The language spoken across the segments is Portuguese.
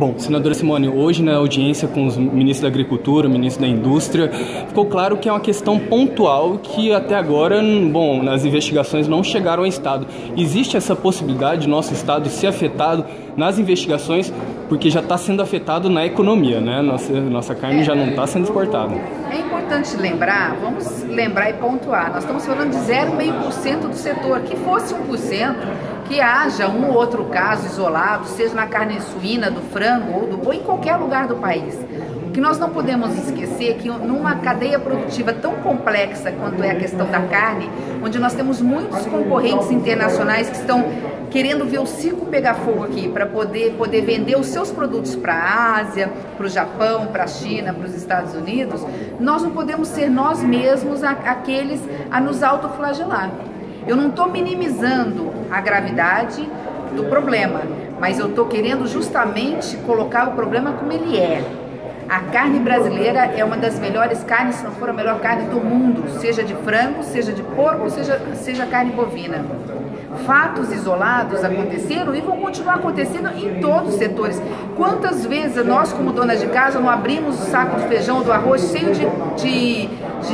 Bom, senadora Simone, hoje na audiência com os ministros da Agricultura, o ministro da Indústria, ficou claro que é uma questão pontual que até agora, bom, nas investigações não chegaram ao Estado. Existe essa possibilidade de nosso Estado ser afetado nas investigações, porque já está sendo afetado na economia, né? Nossa carne já não está sendo exportada. É importante lembrar, vamos lembrar e pontuar, nós estamos falando de 0,5% do setor, que fosse 1%, que haja um ou outro caso isolado, seja na carne suína, do frango ou em qualquer lugar do país. O que nós não podemos esquecer é que numa cadeia produtiva tão complexa quanto é a questão da carne, onde nós temos muitos concorrentes internacionais que estão querendo ver o circo pegar fogo aqui para poder vender os seus produtos para a Ásia, para o Japão, para a China, para os Estados Unidos, nós não podemos ser nós mesmos aqueles a nos autoflagelar. Eu não estou minimizando a gravidade do problema, mas eu estou querendo justamente colocar o problema como ele é. A carne brasileira é uma das melhores carnes, se não for a melhor carne do mundo, seja de frango, seja de porco, seja carne bovina. Fatos isolados aconteceram e vão continuar acontecendo em todos os setores. Quantas vezes nós, como donas de casa, não abrimos o saco de feijão ou do arroz cheio de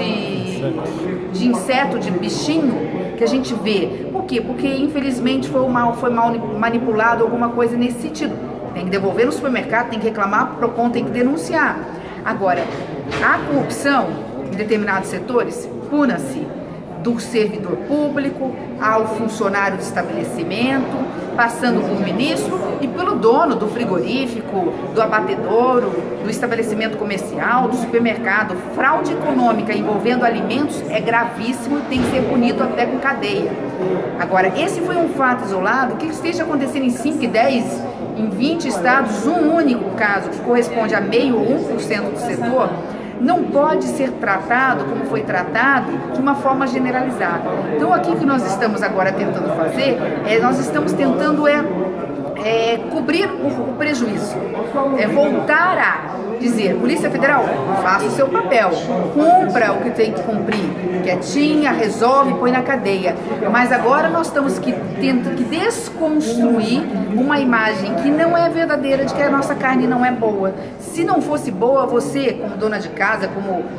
inseto, de bichinho que a gente vê? Por quê? Porque infelizmente foi mal manipulado, alguma coisa nesse sentido. Tem que devolver no supermercado, tem que reclamar, o PROCON tem que denunciar. Agora, a corrupção em determinados setores, puna-se do servidor público ao funcionário do estabelecimento, passando por ministro e pelo dono do frigorífico, do abatedouro, do estabelecimento comercial, do supermercado. Fraude econômica envolvendo alimentos é gravíssimo e tem que ser punido até com cadeia. Agora, esse foi um fato isolado que esteja acontecendo em 5, 10, em 20 estados, um único caso que corresponde a meio ou 1% do setor, não pode ser tratado como foi tratado de uma forma generalizada. Então aqui que nós estamos agora tentando fazer, nós estamos tentando cobrir o prejuízo, voltar a dizer, Polícia Federal, faça o seu papel, cumpra o que tem que cumprir, quietinha, resolve, põe na cadeia. Mas agora nós estamos tentando desconstruir uma imagem que não é verdadeira, de que a nossa carne não é boa. Se não fosse boa, você, como dona de casa,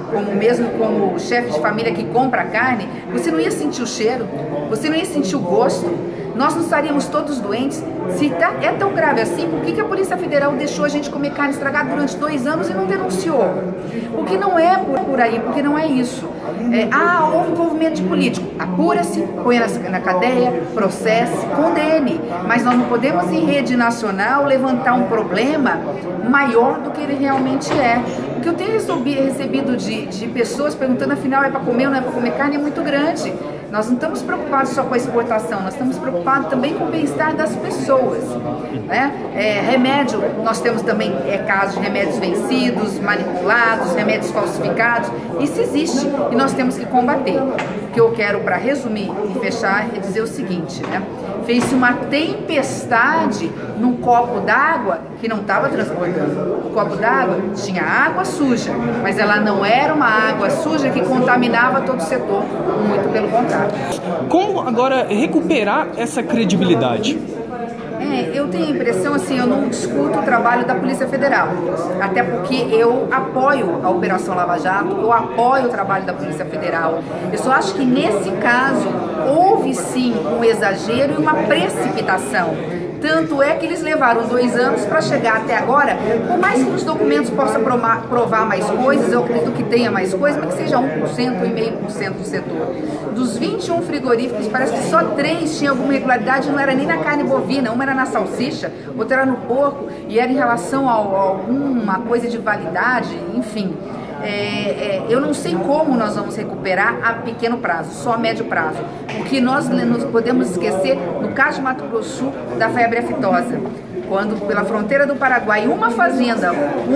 como chefe de família que compra a carne, você não ia sentir o cheiro, você não ia sentir o gosto. Nós não estaríamos todos doentes. Se é tão grave assim, por que a Polícia Federal deixou a gente comer carne estragada durante 2 anos e não denunciou? Porque não é por aí, porque não é isso. Houve envolvimento de político. Apura-se, põe na cadeia, processe, condene. Mas nós não podemos, em rede nacional, levantar um problema maior do que ele realmente é. O que eu tenho recebido de pessoas perguntando, afinal, é para comer ou não é para comer carne, é muito grande. Nós não estamos preocupados só com a exportação, nós estamos preocupados também com o bem-estar das pessoas, né? Remédio, nós temos também casos de remédios vencidos, manipulados, remédios falsificados. Isso existe e nós temos que combater. O que eu quero, para resumir e fechar, é dizer o seguinte, né? Fez-se uma tempestade num copo d'água que não estava transbordando. O copo d'água tinha água suja, mas ela não era uma água suja que contaminava todo o setor, muito pelo contrário. Como agora recuperar essa credibilidade? Eu tenho a impressão, assim, eu não discuto o trabalho da Polícia Federal, até porque eu apoio a Operação Lava Jato, eu apoio o trabalho da Polícia Federal. Eu só acho que nesse caso houve sim um exagero e uma precipitação. Tanto é que eles levaram 2 anos para chegar até agora, por mais que os documentos possam provar mais coisas, eu acredito que tenha mais coisas, mas que seja 1%, 1,5% do setor. Dos 21 frigoríficos, parece que só 3 tinham alguma irregularidade, não era nem na carne bovina, uma era na salsicha, outra era no porco, e era em relação a alguma coisa de validade, enfim. Eu não sei como nós vamos recuperar a pequeno prazo, só a médio prazo. O que nós podemos esquecer, no caso de Mato Grosso do Sul, da febre aftosa. Quando pela fronteira do Paraguai, uma fazenda,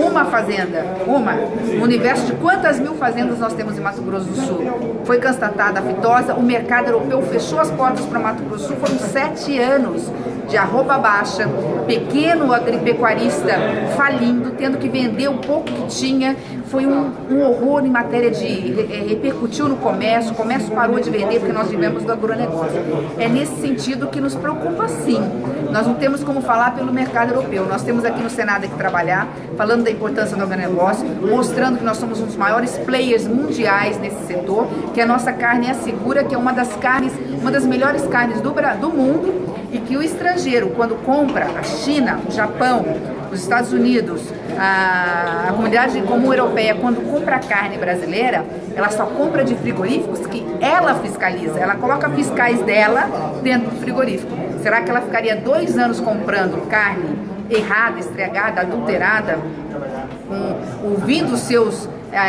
no universo de quantas mil fazendas nós temos em Mato Grosso do Sul, foi constatada a aftosa, o mercado europeu fechou as portas para Mato Grosso do Sul, foram 7 anos de arroba baixa, pequeno agripecuarista falindo, tendo que vender o pouco que tinha, foi um horror em matéria de... repercutiu no comércio, o comércio parou de vender porque nós vivemos do agronegócio. É nesse sentido que nos preocupa, sim. Nós não temos como falar pelo mercado europeu. Nós temos aqui no Senado que trabalhar, falando da importância do agronegócio, mostrando que nós somos um dos maiores players mundiais nesse setor, que a nossa carne é segura, que é uma das melhores carnes do mundo, e que o estrangeiro, quando compra, a China, o Japão, os Estados Unidos, a comunidade comum europeia, quando compra carne brasileira, ela só compra de frigoríficos que ela fiscaliza. Ela coloca fiscais dela dentro do frigorífico. Será que ela ficaria 2 anos comprando carne errada, estragada, adulterada, ouvindo os seus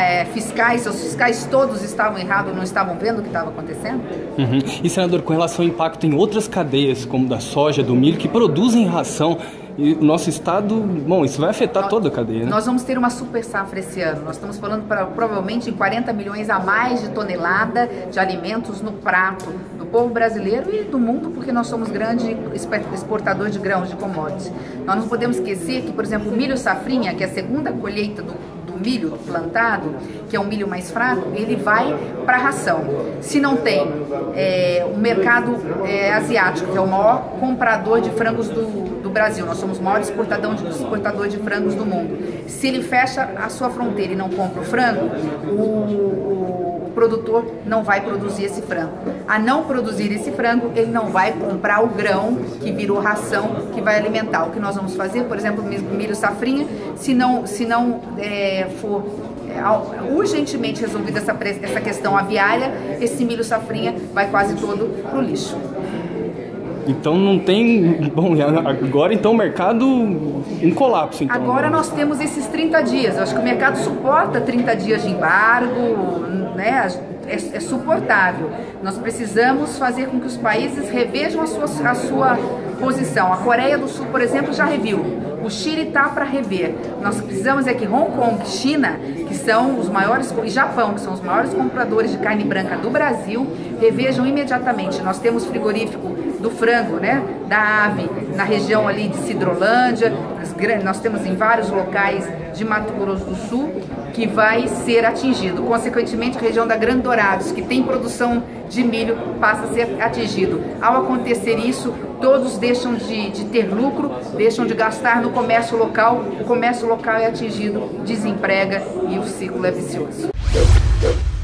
fiscais todos estavam errados, não estavam vendo o que estava acontecendo? Uhum. E, senador, com relação ao impacto em outras cadeias, como da soja, do milho, que produzem ração, e o nosso estado, bom, isso vai afetar toda a cadeia, né? Nós vamos ter uma super safra esse ano. Nós estamos falando provavelmente em 40 milhões a mais de tonelada de alimentos no prato do povo brasileiro e do mundo, porque nós somos grande exportador de grãos, de commodities. Nós não podemos esquecer que, por exemplo, o milho safrinha, que é a segunda colheita do milho plantado, que é um milho mais fraco, ele vai para a ração. Se não tem o mercado asiático, que é o maior comprador de frangos do Brasil, nós somos o maior exportador de frangos do mundo. Se ele fecha a sua fronteira e não compra o frango, o produtor não vai produzir esse frango. A não produzir esse frango, ele não vai comprar o grão que virou ração, que vai alimentar. O que nós vamos fazer, por exemplo, milho safrinha, se não for urgentemente resolvida essa questão aviária, esse milho safrinha vai quase todo para o lixo. Então não tem... Bom, agora então o mercado em colapso. Então, agora nós temos esses 30 dias. Eu acho que o mercado suporta 30 dias de embargo, né? É suportável. Nós precisamos fazer com que os países revejam a sua posição. A Coreia do Sul, por exemplo, já reviu. O Chile está para rever. Nós precisamos que Hong Kong, China, que são os maiores, e Japão, que são os maiores compradores de carne branca do Brasil, revejam imediatamente. Nós temos frigorífico do frango, né, da ave, na região ali de Sidrolândia, nós temos em vários locais de Mato Grosso do Sul, que vai ser atingido. Consequentemente, a região da Grande Dourados, que tem produção de milho, passa a ser atingido. Ao acontecer isso, todos deixam de ter lucro, deixam de gastar no comércio local, o comércio local é atingido, desemprega e o ciclo é vicioso.